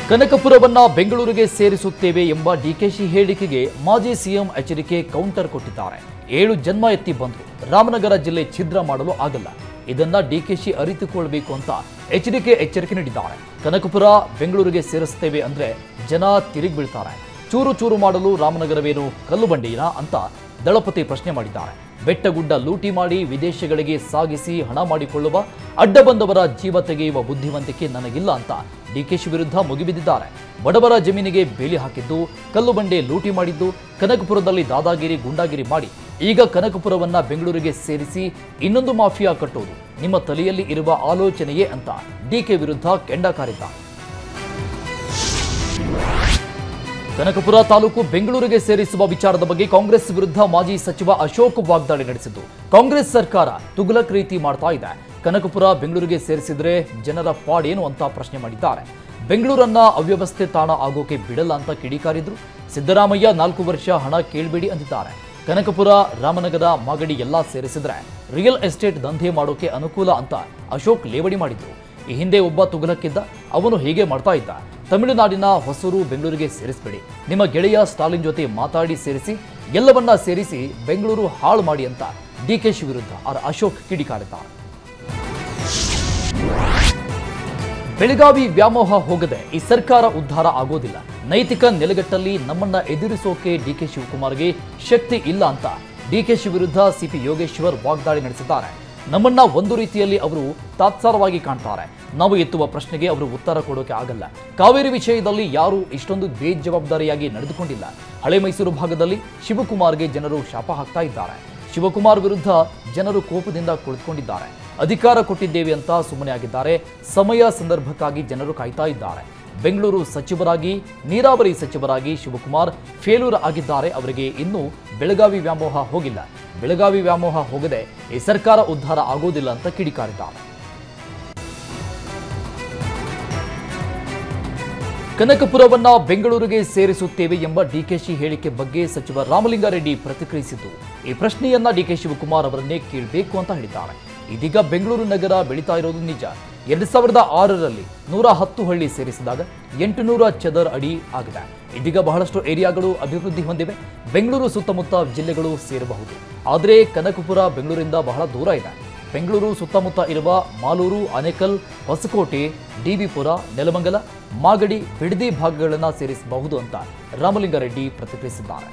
ಕನಕಪುರವನ್ನ ಬೆಂಗಳೂರಿಗೆ ಸೇರಿಸುತ್ತೇವೆ ಎಂಬ ಡಿಕೆಶಿ ಹೇಳಿಕೆಗೆ ಮಾಜಿ ಸಿಎಂ ಎಚ್ಚರಿಕೆ ಕೌಂಟರ್ ಕೊಟ್ಟಿದ್ದಾರೆ. 7 ಜನ್ಮ ಎತ್ತಿ ಬಂದ್ರು ರಾಮನಗರ ಜಿಲ್ಲೆ ಛಿದ್ರ ಮಾಡಲು ಆಗಲ್ಲ. ಇದನ್ನ ಡಿಕೆಶಿ ಅರಿತುಕೊಳ್ಳಬೇಕು ಅಂತ ಎಚ್ಚರಿಕೆ ನೀಡಿದ್ದಾರೆ. ಕನಕಪುರ ಬೆಂಗಳೂರಿಗೆ ಸೇರಿಸುತ್ತೇವೆ ಅಂದ್ರೆ ಜನ ತಿರುಗಿ ಬೀಳ್ತಾರೆ. ಚೂರು ಚೂರು ಮಾಡಲು ರಾಮನಗರವೇನು ಕಲ್ಲು ಬಂಡೆಯಿನಾ ಅಂತ ದಳಪತಿ ಪ್ರಶ್ನೆ ಮಾಡಿದ್ದಾರೆ. ಬೆಟ್ಟಗುಡ್ಡ ಲೂಟಿ ಮಾಡಿ ವಿದೇಶಗಳಿಗೆ ಸಾಗಿಸಿ ಹಣ ಮಾಡಿಕೊಳ್ಳುವ ಅಡ್ಡ ಬಂದವರ ಜೀವ ತೆಗೆಯುವ ಬುದ್ಧಿವಂತಿಕೆ ನನಗಿಲ್ಲ ಅಂತ ಡಿಕೆಶಿ ವಿರುದ್ಧ ಮುಗಿಬಿದ್ದಿದ್ದಾರೆ. ಬಡವರ ಜಮೀನಿಗೆ ಬೇಲಿ ಹಾಕಿದ್ದು, ಕಲ್ಲು ಬಂಡೆ ಲೂಟಿ ಮಾಡಿದ್ದು, ಕನಕಪುರದಲ್ಲಿ ದಾದಾಗಿರಿ ಗುಂಡಾಗಿರಿ ಮಾಡಿ ಈಗ ಕನಕಪುರವನ್ನ ಬೆಂಗಳೂರಿಗೆ ಸೇರಿಸಿ ಇನ್ನೊಂದು ಮಾಫಿಯಾ ಕಟ್ಟೋದು ನಿಮ್ಮ ತಲೆಯಲ್ಲಿ ಇರುವ ಆಲೋಚನೆಯೇ ಅಂತ ಡಿಕೆ ವಿರುದ್ಧ ಕೆಂಡ ಕಾರಿದ್ದಾರೆ. ಕನಕಪುರ ತಾಲೂಕು ಬೆಂಗಳೂರಿಗೆ ಸೇರಿಸುವ ವಿಚಾರದ ಬಗ್ಗೆ ಕಾಂಗ್ರೆಸ್ ವಿರುದ್ಧ ಮಾಜಿ ಸಚಿವ ಅಶೋಕ್ ವಾಗ್ದಾಳಿ ನಡೆಸಿದ್ದು, ಕಾಂಗ್ರೆಸ್ ಸರ್ಕಾರ ತುಘಲಕ್ ರೀತಿ ಮಾಡ್ತಾ ಇದೆ. ಕನಕಪುರ ಬೆಂಗಳೂರಿಗೆ ಸೇರಿಸಿದ್ರೆ ಜನರ ಪಾಡೇನು ಅಂತ ಪ್ರಶ್ನೆ ಮಾಡಿದ್ದಾರೆ. ಬೆಂಗಳೂರನ್ನ ಅವ್ಯವಸ್ಥೆ ತಾಣ ಆಗೋಕೆ ಬಿಡಲ್ಲ ಅಂತ ಕಿಡಿಕಾರಿದ್ರು. ಸಿದ್ದರಾಮಯ್ಯ 4 ವರ್ಷ ಹಣ ಕೇಳಬೇಡಿ ಅಂದಿದ್ದಾರೆ. ಕನಕಪುರ, ರಾಮನಗರ, ಮಾಗಡಿ ಎಲ್ಲ ಸೇರಿಸಿದ್ರೆ ರಿಯಲ್ ಎಸ್ಟೇಟ್ ದಂಧೆ ಮಾಡೋಕೆ ಅನುಕೂಲ ಅಂತ ಅಶೋಕ್ ಲೇವಡಿ ಮಾಡಿದ್ರು. ಈ ಹಿಂದೆ ಒಬ್ಬ ತುಘಲಕ್ಕಿದ್ದ, ಅವನು ಹೀಗೆ ಮಾಡ್ತಾ ಇದ್ದ. ತಮಿಳುನಾಡಿನ ಹೊಸೂರು ಬೆಂಗಳೂರಿಗೆ ಸೇರಿಸಬೇಡಿ, ನಿಮ್ಮ ಗೆಳೆಯ ಸ್ಟಾಲಿನ್ ಜೊತೆ ಮಾತಾಡಿ ಸೇರಿಸಿ, ಎಲ್ಲವನ್ನ ಸೇರಿಸಿ ಬೆಂಗಳೂರು ಹಾಳು ಮಾಡಿ ಅಂತ ಡಿಕೆಶಿ ವಿರುದ್ಧ ಅಶೋಕ್ ಕಿಡಿಕಾರಿದ್ದಾರೆ. ಬೆಳಗಾವಿ ವ್ಯಾಮೋಹ ಹೋಗದೆ ಈ ಸರ್ಕಾರ ಉದ್ಧಾರ ಆಗೋದಿಲ್ಲ. ನೈತಿಕ ನೆಲೆಗಟ್ಟಲ್ಲಿ ನಮ್ಮನ್ನ ಎದುರಿಸೋಕೆ ಡಿಕೆ ಶಿವಕುಮಾರ್ಗೆ ಶಕ್ತಿ ಇಲ್ಲ ಅಂತ ಡಿಕೆಶಿ ವಿರುದ್ಧ ಸಿಪಿ ಯೋಗೇಶ್ವರ್ ವಾಗ್ದಾಳಿ ನಡೆಸಿದ್ದಾರೆ. ನಮ್ಮನ್ನ ಒಂದು ರೀತಿಯಲ್ಲಿ ಅವರು ತಾತ್ಸಾರವಾಗಿ ಕಾಣ್ತಾರೆ. ನಾವು ಎತ್ತುವ ಪ್ರಶ್ನೆಗೆ ಅವರು ಉತ್ತರ ಕೊಡೋಕೆ ಆಗಲ್ಲ. ಕಾವೇರಿ ವಿಷಯದಲ್ಲಿ ಯಾರು ಇಷ್ಟೊಂದು ಬೇಜವಾಬ್ದಾರಿಯಾಗಿ ನಡೆದುಕೊಂಡಿಲ್ಲ. ಹಳೆ ಮೈಸೂರು ಭಾಗದಲ್ಲಿ ಶಿವಕುಮಾರ್ಗೆ ಜನರು ಶಾಪ ಹಾಕ್ತಾ ಇದ್ದಾರೆ. ಶಿವಕುಮಾರ್ ವಿರುದ್ಧ ಜನರು ಕೋಪದಿಂದ ಕುಳಿತುಕೊಂಡಿದ್ದಾರೆ. ಅಧಿಕಾರ ಕೊಟ್ಟಿದ್ದೇವೆ ಅಂತ ಸುಮ್ಮನೆ ಆಗಿದ್ದಾರೆ. ಸಮಯ ಸಂದರ್ಭಕ್ಕಾಗಿ ಜನರು ಕಾಯ್ತಾ ಇದ್ದಾರೆ. ಬೆಂಗಳೂರು ಸಚಿವರಾಗಿ, ನೀರಾವರಿ ಸಚಿವರಾಗಿ ಶಿವಕುಮಾರ್ ಫೇಲ್ಯೂರ್ ಆಗಿದ್ದಾರೆ. ಅವರಿಗೆ ಇನ್ನೂ ಬೆಳಗಾವಿ ವ್ಯಾಮೋಹ ಹೋಗಿಲ್ಲ. ಬೆಳಗಾವಿ ವ್ಯಾಮೋಹ ಹೋಗದೆ ಈ ಸರ್ಕಾರ ಉದ್ಧಾರ ಆಗೋದಿಲ್ಲ ಅಂತ ಕಿಡಿಕಾರಿದ್ದಾರೆ. ಕನಕಪುರವನ್ನ ಬೆಂಗಳೂರಿಗೆ ಸೇರಿಸುತ್ತೇವೆ ಎಂಬ ಡಿಕೆಶಿ ಹೇಳಿಕೆ ಬಗ್ಗೆ ಸಚಿವ ರಾಮಲಿಂಗಾರೆಡ್ಡಿ ಪ್ರತಿಕ್ರಿಯಿಸಿದ್ದು, ಈ ಪ್ರಶ್ನೆಯನ್ನ ಡಿಕೆ ಶಿವಕುಮಾರ್ ಅವರನ್ನೇ ಕೇಳಬೇಕು ಅಂತ ಹೇಳಿದ್ದಾರೆ. ಇದೀಗ ಬೆಂಗಳೂರು ನಗರ ಬೆಳೀತಾ ಇರೋದು ನಿಜ. 2006ರಲ್ಲಿ 110 ಹಳ್ಳಿ ಸೇರಿಸಿದಾಗ 800 ಚದರ ಅಡಿ ಆಗಿದೆ. ಇದೀಗ ಬಹಳಷ್ಟು ಏರಿಯಾಗಳು ಅಭಿವೃದ್ಧಿ ಹೊಂದಿವೆ. ಬೆಂಗಳೂರು ಸುತ್ತಮುತ್ತ ಜಿಲ್ಲೆಗಳು ಸೇರಬಹುದು. ಆದರೆ ಕನಕಪುರ ಬೆಂಗಳೂರಿಂದ ಬಹಳ ದೂರ ಇದೆ. ಬೆಂಗಳೂರು ಸುತ್ತಮುತ್ತ ಇರುವ ಮಾಲೂರು, ಆನೇಕಲ್, ಹೊಸಕೋಟೆ, ಡಿಬಿಪುರ, ನೆಲಮಂಗಲ, ಮಾಗಡಿ, ಬಿಡದಿ ಭಾಗಗಳನ್ನು ಸೇರಿಸಬಹುದು ಅಂತ ರಾಮಲಿಂಗಾರೆಡ್ಡಿ ಪ್ರತಿಕ್ರಿಯಿಸಿದ್ದಾರೆ.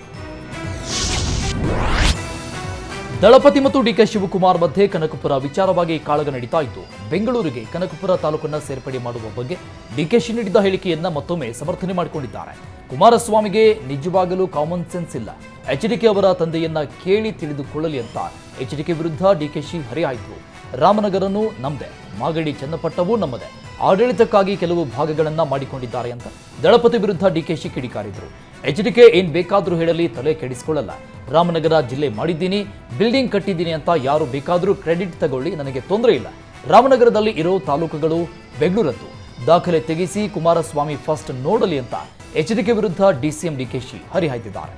ದಳಪತಿ ಮತ್ತು ಡಿಕೆ ಶಿವಕುಮಾರ್ ಮಧ್ಯೆ ಕನಕಪುರ ವಿಚಾರವಾಗಿ ಕಾಳಗ ನಡೀತಾ ಇದ್ದು, ಬೆಂಗಳೂರಿಗೆ ಕನಕಪುರ ತಾಲೂಕನ್ನ ಸೇರ್ಪಡೆ ಮಾಡುವ ಬಗ್ಗೆ ಡಿಕೆಶಿ ನೀಡಿದ ಹೇಳಿಕೆಯನ್ನ ಮತ್ತೊಮ್ಮೆ ಸಮರ್ಥನೆ ಮಾಡಿಕೊಂಡಿದ್ದಾರೆ. ಕುಮಾರಸ್ವಾಮಿಗೆ ನಿಜವಾಗಲೂ ಕಾಮನ್ ಸೆನ್ಸ್ ಇಲ್ಲ. ಎಚ್ಡಿಕೆ ಅವರ ತಂದೆಯನ್ನ ಕೇಳಿ ತಿಳಿದುಕೊಳ್ಳಲಿ ಅಂತ ಎಚ್ಡಿಕೆ ವಿರುದ್ಧ ಡಿಕೆಶಿ ಹರಿಹಾಯ್ತು. ರಾಮನಗರನೂ ನಮ್ಮದೇ, ಮಾಗಡಿ, ಚನ್ನಪಟ್ಟವೂ ನಮ್ಮದೇ, ಆಡಳಿತಕ್ಕಾಗಿ ಕೆಲವು ಭಾಗಗಳನ್ನ ಮಾಡಿಕೊಂಡಿದ್ದಾರೆ ಅಂತ ದಳಪತಿ ವಿರುದ್ಧ ಡಿಕೆಶಿ ಕಿಡಿಕಾರಿದ್ರು. ಎಚ್ಡಿಕೆ ಏನ್ ಬೇಕಾದ್ರೂ ಹೇಳಲಿ, ತಲೆ ಕೆಡಿಸಿಕೊಳ್ಳಲ್ಲ. ರಾಮನಗರ ಜಿಲ್ಲೆ ಮಾಡಿದ್ದೀನಿ, ಬಿಲ್ಡಿಂಗ್ ಕಟ್ಟಿದ್ದೀನಿ ಅಂತ ಯಾರು ಬೇಕಾದರೂ ಕ್ರೆಡಿಟ್ ತಗೊಳ್ಳಿ, ನನಗೆ ತೊಂದರೆ ಇಲ್ಲ. ರಾಮನಗರದಲ್ಲಿ ಇರೋ ತಾಲೂಕುಗಳು ಬೆಂಗಳೂರದ್ದು, ದಾಖಲೆ ತೆಗೆಸಿ ಕುಮಾರಸ್ವಾಮಿ ಫಸ್ಟ್ ನೋಡಲಿ ಅಂತ ಎಚ್ಡಿಕೆ ವಿರುದ್ಧ ಡಿಸಿಎಂ ಡಿಕೆಶಿ ಹರಿಹಾಯ್ದಿದ್ದಾರೆ.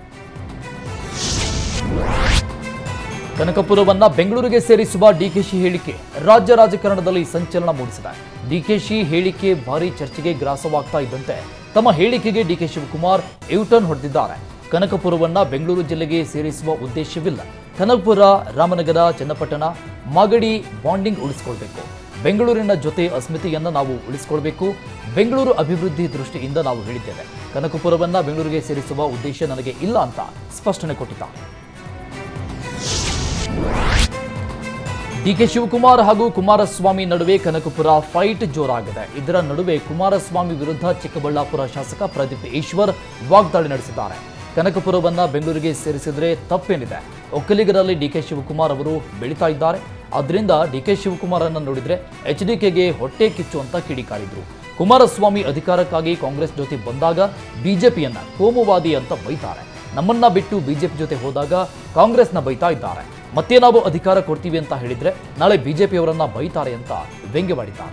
ಕನಕಪುರವನ್ನ ಬೆಂಗಳೂರಿಗೆ ಸೇರಿಸುವ ಡಿಕೆಶಿ ಹೇಳಿಕೆ ರಾಜ್ಯ ರಾಜಕಾರಣದಲ್ಲಿ ಸಂಚಲನ ಮೂಡಿಸಿದೆ. ಡಿಕೆಶಿ ಹೇಳಿಕೆ ಭಾರಿ ಚರ್ಚೆಗೆ ಗ್ರಾಸವಾಗ್ತಾ ಇದ್ದಂತೆ ತಮ್ಮ ಹೇಳಿಕೆಗೆ ಡಿಕೆ ಶಿವಕುಮಾರ್ ಯೂಟರ್ನ್ ಹೊಡೆದಿದ್ದಾರೆ. ಕನಕಪುರವನ್ನ ಬೆಂಗಳೂರು ಜಿಲ್ಲೆಗೆ ಸೇರಿಸುವ ಉದ್ದೇಶವಿಲ್ಲ. ಕನಕಪುರ, ರಾಮನಗರ, ಚನ್ನಪಟ್ಟಣ, ಮಾಗಡಿ ಬಾಂಡಿಂಗ್ ಉಳಿಸಿಕೊಳ್ಬೇಕು. ಬೆಂಗಳೂರಿನ ಜೊತೆ ಅಸ್ಮಿತೆಯನ್ನ ನಾವು ಉಳಿಸಿಕೊಳ್ಬೇಕು. ಬೆಂಗಳೂರು ಅಭಿವೃದ್ಧಿ ದೃಷ್ಟಿಯಿಂದ ನಾವು ಹೇಳಿದ್ದೇವೆ. ಕನಕಪುರವನ್ನ ಬೆಂಗಳೂರಿಗೆ ಸೇರಿಸುವ ಉದ್ದೇಶ ನನಗೆ ಇಲ್ಲ ಅಂತ ಸ್ಪಷ್ಟನೆ ಕೊಟ್ಟಿದ್ದಾರೆ. ಡಿಕೆ ಶಿವಕುಮಾರ್ ಹಾಗೂ ಕುಮಾರಸ್ವಾಮಿ ನಡುವೆ ಕನಕಪುರ ಫೈಟ್ ಜೋರಾಗಿದೆ. ಇದರ ನಡುವೆ ಕುಮಾರಸ್ವಾಮಿ ವಿರುದ್ಧ ಚಿಕ್ಕಬಳ್ಳಾಪುರ ಶಾಸಕ ಪ್ರದೀಪ್ ಈಶ್ವರ್ ವಾಗ್ದಾಳಿ ನಡೆಸಿದ್ದಾರೆ. ಕನಕಪುರವನ್ನ ಬೆಂಗಳೂರಿಗೆ ಸೇರಿಸಿದ್ರೆ ತಪ್ಪೇನಿದೆ? ಒಕ್ಕಲಿಗರಲ್ಲಿ ಡಿಕೆ ಶಿವಕುಮಾರ್ ಅವರು ಬೆಳೀತಾ ಇದ್ದಾರೆ. ಅದರಿಂದ ಡಿಕೆ ಶಿವಕುಮಾರ್ ಅನ್ನು ನೋಡಿದ್ರೆ ಎಚ್ಡಿಕೆಗೆ ಹೊಟ್ಟೆ ಕಿಚ್ಚು ಅಂತ ಕಿಡಿಕಾರಿದ್ರು. ಕುಮಾರಸ್ವಾಮಿ ಅಧಿಕಾರಕ್ಕಾಗಿ ಕಾಂಗ್ರೆಸ್ ಜೊತೆ ಬಂದಾಗ ಬಿಜೆಪಿಯನ್ನ ಕೋಮುವಾದಿ ಅಂತ ಬೈತಾರೆ. ನಮ್ಮನ್ನ ಬಿಟ್ಟು ಬಿಜೆಪಿ ಜೊತೆ ಹೋದಾಗ ಕಾಂಗ್ರೆಸ್ನ ಬೈತಾ ಇದ್ದಾರೆ. ಮತ್ತೆ ನಾವು ಅಧಿಕಾರ ಕೊಡ್ತೀವಿ ಅಂತ ಹೇಳಿದ್ರೆ ನಾಳೆ ಬಿಜೆಪಿಯವರನ್ನ ಬೈತಾರೆ ಅಂತ ವ್ಯಂಗ್ಯವಾಡಿದ್ದಾರೆ.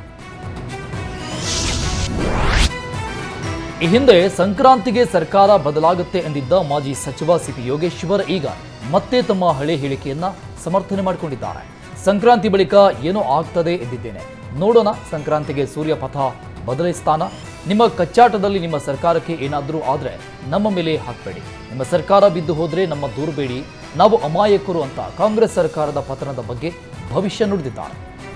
ಈ ಹಿಂದೆ ಸಂಕ್ರಾಂತಿಗೆ ಸರ್ಕಾರ ಬದಲಾಗುತ್ತೆ ಎಂದಿದ್ದ ಮಾಜಿ ಸಚಿವ ಸಿಪಿ ಯೋಗೇಶ್ವರ್ ಈಗ ಮತ್ತೆ ತಮ್ಮ ಹಳೆ ಹೇಳಿಕೆಯನ್ನ ಸಮರ್ಥನೆ ಮಾಡಿಕೊಂಡಿದ್ದಾರೆ. ಸಂಕ್ರಾಂತಿ ಬಳಿಕ ಏನೋ ಆಗ್ತದೆ ಎಂದಿದ್ದೇನೆ, ನೋಡೋಣ ಸಂಕ್ರಾಂತಿಗೆ ಸೂರ್ಯ ಪಥ ಬದಲಿಸ್ತಾನ, ನಿಮ್ಮ ಕಚ್ಚಾಟದಲ್ಲಿ ನಿಮ್ಮ ಸರ್ಕಾರಕ್ಕೆ ಏನಾದರೂ ಆದರೆ ನಮ್ಮ ಮೇಲೆ ಹಾಕಬೇಡಿ. ನಿಮ್ಮ ಸರ್ಕಾರ ಬಿದ್ದು ಹೋದರೆ ನಮ್ಮ ದೂರಬೇಡಿ, ನಾವು ಅಮಾಯಕರು ಅಂತ ಕಾಂಗ್ರೆಸ್ ಸರ್ಕಾರದ ಪತನದ ಬಗ್ಗೆ ಭವಿಷ್ಯ ನುಡಿದಿದ್ದಾರೆ.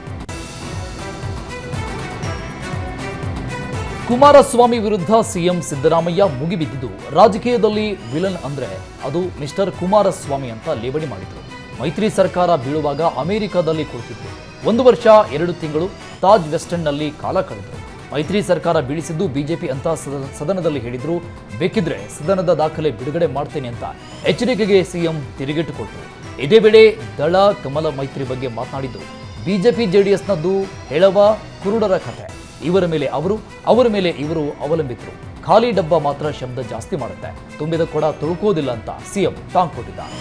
ಕುಮಾರಸ್ವಾಮಿ ವಿರುದ್ಧ ಸಿಎಂ ಸಿದ್ದರಾಮಯ್ಯ ಮುಗಿಬಿದ್ದಿದ್ದು ರಾಜಕೀಯದಲ್ಲಿ ವಿಲನ್ ಅಂದ್ರೆ ಅದು ಮಿಸ್ಟರ್ ಕುಮಾರಸ್ವಾಮಿ ಅಂತ ಲೇವಡಿ ಮಾಡಿದ್ರು. ಮೈತ್ರಿ ಸರ್ಕಾರ ಬೀಳುವಾಗ ಅಮೆರಿಕದಲ್ಲಿ ಕುಳಿತಿದ್ರು. 1 ವರ್ಷ 2 ತಿಂಗಳು ತಾಜ್ ವೆಸ್ಟರ್ನ್ನಲ್ಲಿ ಕಾಲ ಕಳೆದರು. ಮೈತ್ರಿ ಸರ್ಕಾರ ಬೀಳಿಸಿದ್ದು ಬಿಜೆಪಿ ಅಂತ ಸದನದಲ್ಲಿ ಹೇಳಿದ್ರು. ಬೇಕಿದ್ರೆ ಸದನದ ದಾಖಲೆ ಬಿಡುಗಡೆ ಮಾಡ್ತೇನೆ ಅಂತ ಎಚ್ಚರಿಕೆಗೆ ಸಿಎಂ ತಿರುಗೇಟು ಕೊಟ್ಟರು. ಇದೇ ವೇಳೆ ದಳ ಕಮಲ ಮೈತ್ರಿ ಬಗ್ಗೆ ಮಾತನಾಡಿದ್ದು ಬಿಜೆಪಿ ಜೆಡಿಎಸ್ನದ್ದು ಹೆಳವ ಕುರುಡರ ಕಥೆ. ಇವರ ಮೇಲೆ ಅವರು, ಅವರ ಮೇಲೆ ಇವರು ಅವಲಂಬಿತರು. ಖಾಲಿ ಡಬ್ಬ ಮಾತ್ರ ಶಬ್ದ ಜಾಸ್ತಿ ಮಾಡುತ್ತೆ, ತುಂಬಿದ ಕೊಡ ತುಳುಕೋದಿಲ್ಲ ಅಂತ ಸಿಎಂ ಟಾಂಗ್ ಕೊಟ್ಟಿದ್ದಾರೆ.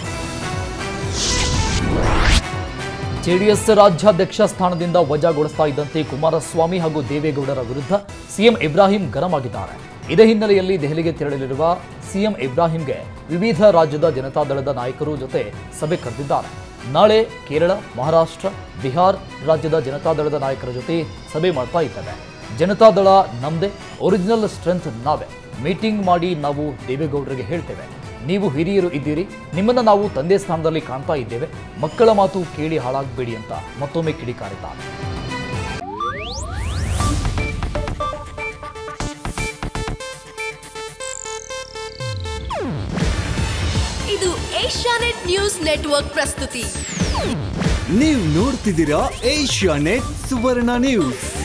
ಜೆಡಿಎಸ್ ರಾಜ್ಯಾಧ್ಯಕ್ಷ ಸ್ಥಾನದಿಂದ ವಜಾಗೊಳಿಸ್ತಾ ಇದ್ದಂತೆ ಕುಮಾರಸ್ವಾಮಿ ಹಾಗೂ ದೇವೇಗೌಡರ ವಿರುದ್ಧ ಸಿಎಂ ಇಬ್ರಾಹಿಂ ಗರಂ ಆಗಿದ್ದಾರೆ. ಇದೇ ಹಿನ್ನೆಲೆಯಲ್ಲಿ ದೆಹಲಿಗೆ ತೆರಳಲಿರುವ ಸಿಎಂ ಇಬ್ರಾಹಿಂಗೆ ವಿವಿಧ ರಾಜ್ಯದ ಜನತಾದಳದ ನಾಯಕರು ಜೊತೆ ಸಭೆ ಕರೆದಿದ್ದಾರೆ. ನಾಳೆ ಕೇರಳ, ಮಹಾರಾಷ್ಟ್ರ, ಬಿಹಾರ್ ರಾಜ್ಯದ ಜನತಾದಳದ ನಾಯಕರ ಜೊತೆ ಸಭೆ ಮಾಡ್ತಾ ಇದ್ದಾರೆ. ಜನತಾದಳ ನಮ್ದೇ, ಒರಿಜಿನಲ್ ಸ್ಟ್ರೆಂತ್ ನಾವೇ. ಮೀಟಿಂಗ್ ಮಾಡಿ ನಾವು ದೇವೇಗೌಡರಿಗೆ ಹೇಳ್ತೇವೆ, ನೀವು ಹಿರಿಯರು ಇದ್ದೀರಿ, ನಿಮ್ಮನ್ನ ನಾವು ತಂದೆ ಸ್ಥಾನದಲ್ಲಿ ಕಾಣ್ತಾ ಇದ್ದೇವೆ, ಮಕ್ಕಳ ಮಾತು ಕೇಳಿ ಹಾಳಾಗಬೇಡಿ ಅಂತ ಮತ್ತೊಮ್ಮೆ ಕಿಡಿಕಾರಿದ್ದಾರೆ. ಇದು ಏಷ್ಯಾನೆಟ್ ನ್ಯೂಸ್ ನೆಟ್ವರ್ಕ್ ಪ್ರಸ್ತುತಿ. ನೀವು ನೋಡ್ತಿದ್ದೀರಾ ಏಷ್ಯಾನೆಟ್ ಸುವರ್ಣ ನ್ಯೂಸ್.